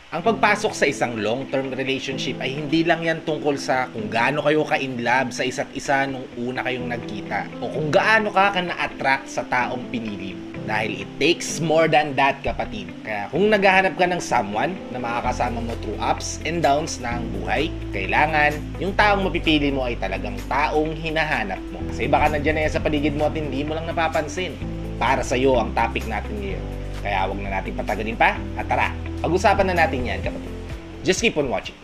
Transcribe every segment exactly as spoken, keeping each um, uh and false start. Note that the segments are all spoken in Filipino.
Ang pagpasok sa isang long-term relationship ay hindi lang yan tungkol sa kung gaano kayo ka-in love sa isa't isa nung una kayong nagkita o kung gaano ka ka na-attract sa taong pinili mo. Dahil it takes more than that, kapatid. Kaya kung naghahanap ka ng someone na makakasama mo through ups and downs ng buhay, kailangan yung taong mapipili mo ay talagang taong hinahanap mo. Kasi baka nandiyan na yan sa paligid mo at hindi mo lang napapansin. Para sa'yo ang topic natin ngayon. Kaya huwag na natin patagalin pa at tara, pag-usapan na natin yan, kapatid. Just keep on watching.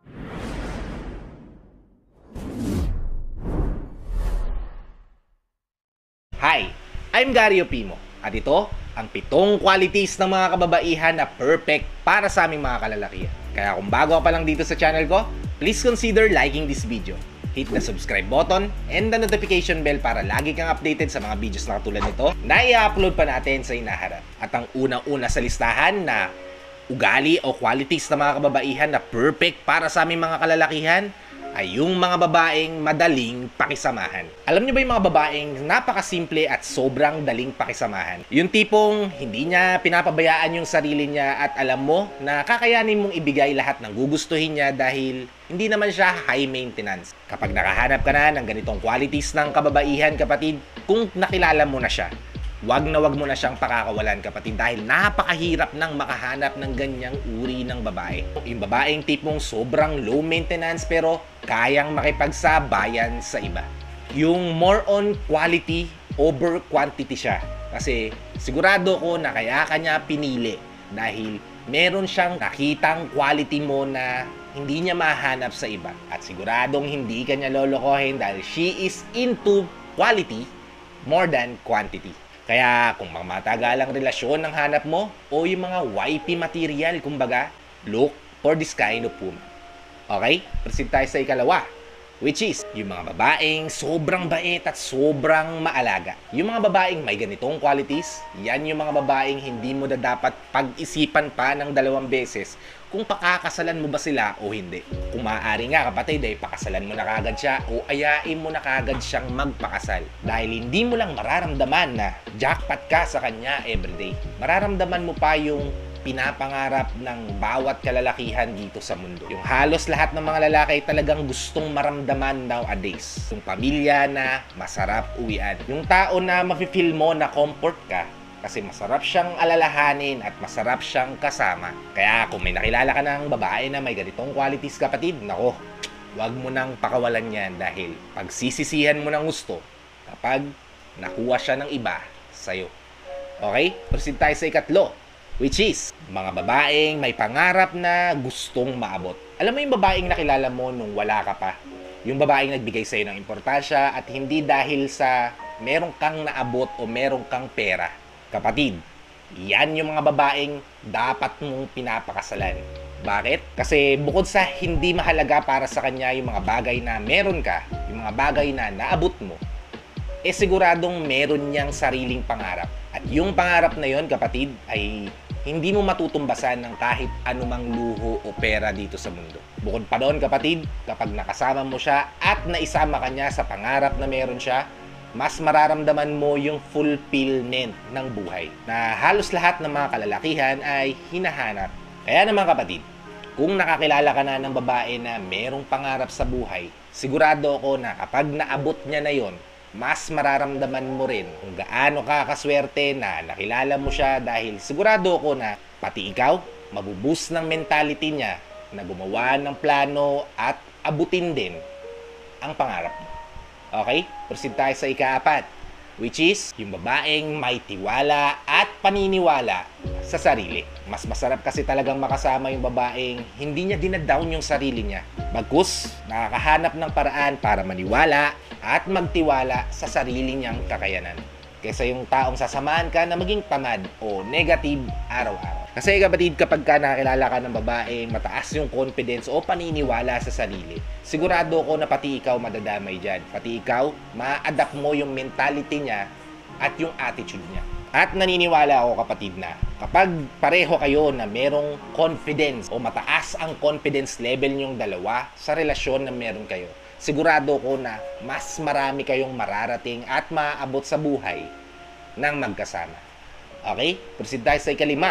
Hi, I'm Gary Opimo at ito ang pitong qualities ng mga kababaihan na perfect para sa aming mga kalalakihan. Kaya kung bago ka pa lang dito sa channel ko, please consider liking this video. Hit the subscribe button and the notification bell para lagi kang updated sa mga videos na katulad nito na i-upload pa natin sa inaharap. At ang unang-una sa listahan na ugali o qualities ng mga kababaihan na perfect para sa aming mga kalalakihan ay yung mga babaeng madaling pakisamahan. Alam niyo ba yung mga babaeng napakasimple at sobrang daling pakisamahan? Yung tipong hindi niya pinapabayaan yung sarili niya at alam mo na kakayanin mong ibigay lahat ng gugustuhin niya dahil hindi naman siya high maintenance. Kapag nakahanap ka na ng ganitong qualities ng kababaihan, kapatid, kung nakilala mo na siya, wag na wag mo na siyang pakakawalan, kapatid, dahil napakahirap nang makahanap ng ganyang uri ng babae. Yung babaeng tipong sobrang low maintenance pero kayang makipagsabayan sa iba. Yung more on quality over quantity siya. Kasi sigurado ko na kaya kanya pinili dahil meron siyang nakitang quality mo na hindi niya mahanap sa iba. At siguradong hindi kanya lolokohin dahil she is into quality more than quantity. Kaya kung mga matagalang relasyon ang hanap mo o yung mga Y P material, kumbaga, look for this kind of woman. Okay? Proceed tayo sa ikalawa, which is yung mga babaeng sobrang bait at sobrang maalaga. Yung mga babaeng may ganitong qualities, yan yung mga babaeng hindi mo na dapat pag-isipan pa ng dalawang beses kung pakakasalan mo ba sila o hindi. Kung maaari nga, kapatid, ay pakasalan mo na kagad siya o ayain mo na kagad siyang magpakasal. Dahil hindi mo lang mararamdaman na jackpot ka sa kanya everyday. Mararamdaman mo pa yung pinapangarap ng bawat kalalakihan dito sa mundo. Yung halos lahat ng mga lalaki talagang gustong maramdaman nowadays. Yung pamilya na masarap uwian. Yung tao na mafe-feel mo na comfort ka kasi masarap siyang alalahanin at masarap siyang kasama. Kaya kung may nakilala ka ng babae na may ganitong qualities, kapatid, nako, wag mo nang pakawalan yan dahil pagsisisihan mo ng gusto kapag nakuha siya ng iba sa'yo. Okay? Proceed tayo sa ikatlo, which is mga babaeng may pangarap na gustong maabot. Alam mo yung babaeng nakilala mo nung wala ka pa? Yung babaeng nagbigay sa'yo ng importansya at hindi dahil sa meron kang naabot o meron kang pera. Kapatid, yan yung mga babaeng dapat mong pinapakasalan. Bakit? Kasi bukod sa hindi mahalaga para sa kanya yung mga bagay na meron ka, yung mga bagay na naabot mo, eh siguradong meron niyang sariling pangarap. At yung pangarap na yon, kapatid, ay hindi mo matutumbasan ng kahit anumang luho o pera dito sa mundo. Bukod pa doon, kapatid, kapag nakasama mo siya at naisama ka niya sa pangarap na meron siya, mas mararamdaman mo yung fulfillment ng buhay na halos lahat ng mga kalalakihan ay hinahanap. Kaya naman, kapatid, kung nakakilala ka na ng babae na merong pangarap sa buhay, sigurado ako na kapag naabot niya na yon, mas mararamdaman mo rin kung gaano ka kaswerte na nakilala mo siya dahil sigurado ako na pati ikaw, mabuboost ng mentality niya na gumawa ng plano at abutin din ang pangarap mo. Okay? Proceed tayo sa ikaapat, which is yung babaeng may tiwala at paniniwala sa sarili. Mas masarap kasi talagang makasama yung babaeng hindi niya dinadown yung sarili niya. Bagkus, nakakahanap ng paraan para maniwala at magtiwala sa sarili niyang kakayanan. Kaysa yung taong sasamahan ka na maging tamad o negative araw-araw. Kasi kapatid, kapag ka nakakilala ka ng babae, mataas yung confidence o paniniwala sa sarili, sigurado ko na pati ikaw madadamay dyan. Pati ikaw, ma-adapt mo yung mentality niya at yung attitude niya. At naniniwala ako, kapatid, na kapag pareho kayo na merong confidence o mataas ang confidence level nyong dalawa sa relasyon na meron kayo, sigurado ko na mas marami kayong mararating at maaabot sa buhay ng magkasama. Okay? Proceed tayo sa ikalima,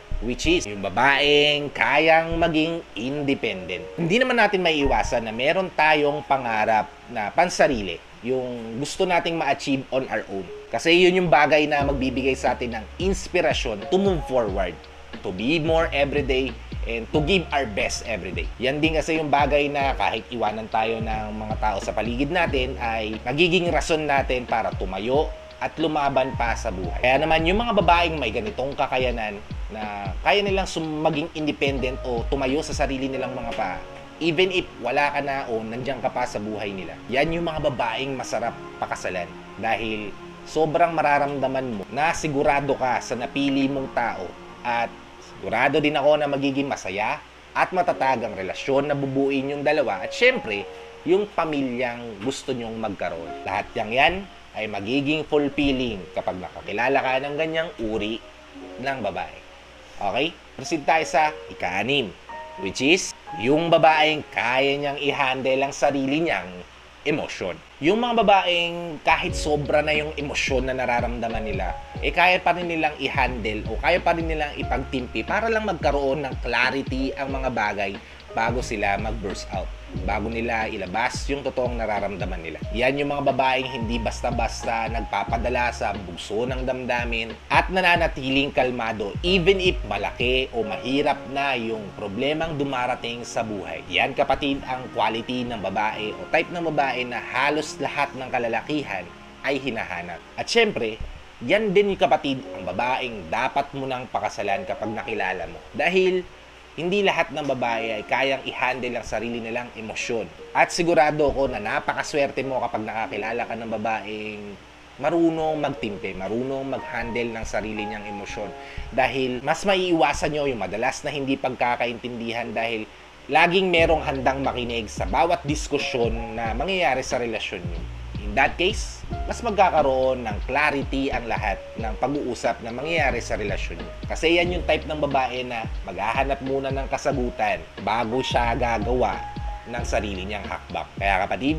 which is yung babaeng kayang maging independent. Hindi naman natin maiiwasan na meron tayong pangarap na pansarili, yung gusto nating ma-achieve on our own. Kasi yun yung bagay na magbibigay sa atin ng inspirasyon to move forward, to be more everyday, and to give our best everyday. Yan din kasi yung bagay na kahit iwanan tayo ng mga tao sa paligid natin ay magiging rason natin para tumayo at lumaban pa sa buhay. Kaya naman yung mga babaeng may ganitong kakayanan na kaya nilang maging independent o tumayo sa sarili nilang mga paa, even if wala ka na o nandiyan ka pa sa buhay nila, yan yung mga babaeng masarap pakasalan dahil sobrang mararamdaman mo na sigurado ka sa napili mong tao at sigurado din ako na magiging masaya at matatagang relasyon na bubuin yung dalawa at syempre, yung pamilyang gusto nyong magkaroon. Lahat yang yan ay magiging fulfilling kapag nakakilala ka ng ganyang uri ng babae. Okay? Proceed tayo sa ika-anim, which is yung babaeng kaya niyang i-handle ang sarili niyang emosyon. Yung mga babaeng kahit sobra na yung emosyon na nararamdaman nila, eh kaya pa rin nilang i-handle o kaya pa rin nilang ipagtimpi para lang magkaroon ng clarity ang mga bagay bago sila mag-burst out, bago nila ilabas yung totoong nararamdaman nila. Yan yung mga babaeng hindi basta-basta nagpapadala sa bugso ng damdamin at nananatiling kalmado even if malaki o mahirap na yung problemang dumarating sa buhay. Yan kapatid ang quality ng babae o type ng babae na halos lahat ng kalalakihan ay hinahanap. At syempre, yan din yung kapatid ang babaeng dapat mo nang pakasalan kapag nakilala mo. Dahil hindi lahat ng babae ay kayang i-handle ang sarili nilang emosyon. At sigurado ko na napakaswerte mo kapag nakakilala ka ng babaeng marunong magtimpe, marunong mag-handle ng sarili niyang emosyon. Dahil mas maiiwasan nyo yung madalas na hindi pagkakaintindihan dahil laging merong handang makinig sa bawat diskusyon na mangyayari sa relasyon nyo. In that case, mas magkakaroon ng clarity ang lahat ng pag-uusap na mangyayari sa relasyon niyo. Kasi yan yung type ng babae na maghahanap muna ng kasagutan bago siya gagawa ng sarili niyang hakbang. Kaya kapatid,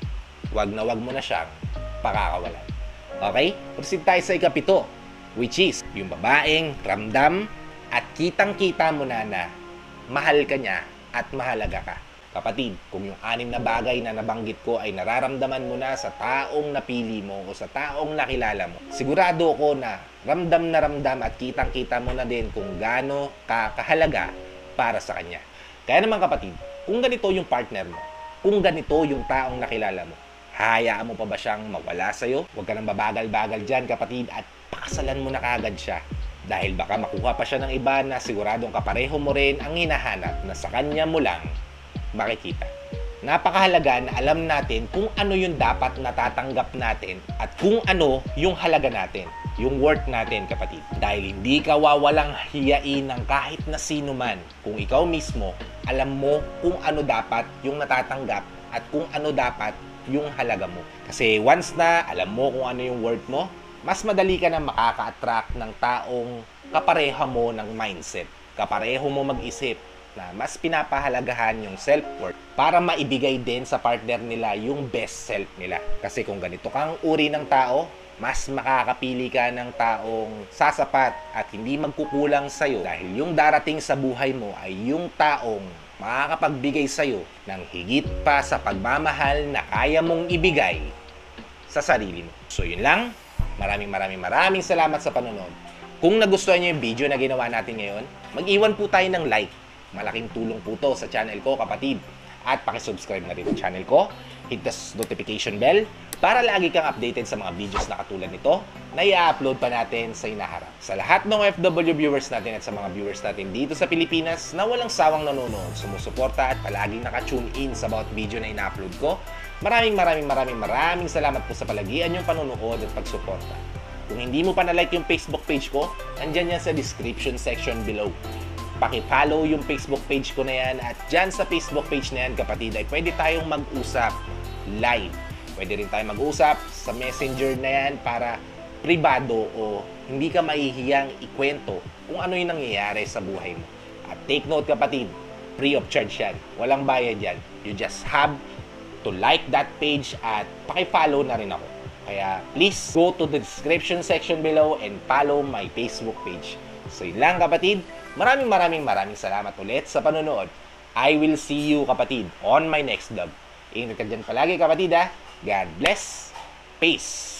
wag na wag mo na siyang pakakawalan. Okay? Proceed tayo sa ikapito, which is yung babaeng ramdam at kitang-kita mo na na mahal ka niya at mahalaga ka. Kapatid, kung yung anim na bagay na nabanggit ko ay nararamdaman mo na sa taong napili mo o sa taong nakilala mo, sigurado ko na ramdam na ramdam at kitang-kita mo na din kung gaano ka kahalaga para sa kanya. Kaya naman kapatid, kung ganito yung partner mo, kung ganito yung taong nakilala mo, hayaan mo pa ba siyang mawala sa'yo? Huwag ka nang babagal-bagal dyan kapatid at pakasalan mo na kagad siya. Dahil baka makuha pa siya ng iba na siguradong kapareho mo rin ang hinahanap na sa kanya mo lang makikita. Napakahalaga na alam natin kung ano yung dapat natatanggap natin at kung ano yung halaga natin, yung worth natin kapatid. Dahil hindi ka wawalang hiyain ng kahit na sino man kung ikaw mismo alam mo kung ano dapat yung natatanggap at kung ano dapat yung halaga mo. Kasi once na alam mo kung ano yung worth mo, mas madali ka na makaka-attract ng taong kapareha mo ng mindset, kapareho mo mag-isip, na mas pinapahalagahan yung self-worth para maibigay din sa partner nila yung best self nila. Kasi kung ganito kang uri ng tao, mas makakapili ka ng taong sasapat at hindi magkukulang sa'yo dahil yung darating sa buhay mo ay yung taong makakapagbigay sa'yo ng higit pa sa pagmamahal na kaya mong ibigay sa sarili mo. So yun lang. Maraming maraming maraming salamat sa panonood. Kung nagustuhan niyo yung video na ginawa natin ngayon, mag-iwan po tayo ng like. Malaking tulong po to sa channel ko, kapatid. At pakisubscribe na rin ang channel ko. Hit the notification bell para lagi kang updated sa mga videos na katulad nito na i-upload pa natin sa inaharap. Sa lahat ng O F W viewers natin at sa mga viewers natin dito sa Pilipinas na walang sawang nanonood, sumusuporta at palaging naka-tune in sa bawat video na ina-upload ko, maraming maraming maraming maraming salamat po sa palagian yung panonood at pagsuporta. Kung hindi mo pa na-like yung Facebook page ko, nandyan yan sa description section below. Paki-follow yung Facebook page ko na yan at dyan sa Facebook page na yan kapatid ay pwede tayong mag-usap live. Pwede rin tayong mag-usap sa messenger na yan para pribado o hindi ka mahihiyang ikwento kung ano yung nangyayari sa buhay mo. At take note kapatid, free of charge yan. Walang bayad yan. You just have to like that page at paki-follow na rin ako. Kaya please go to the description section below and follow my Facebook page. So yun lang kapatid. Maraming maraming maraming salamat ulit sa panonood. I will see you kapatid on my next vlog. Ingat ka dyan palagi kapatid ha. God bless. Peace.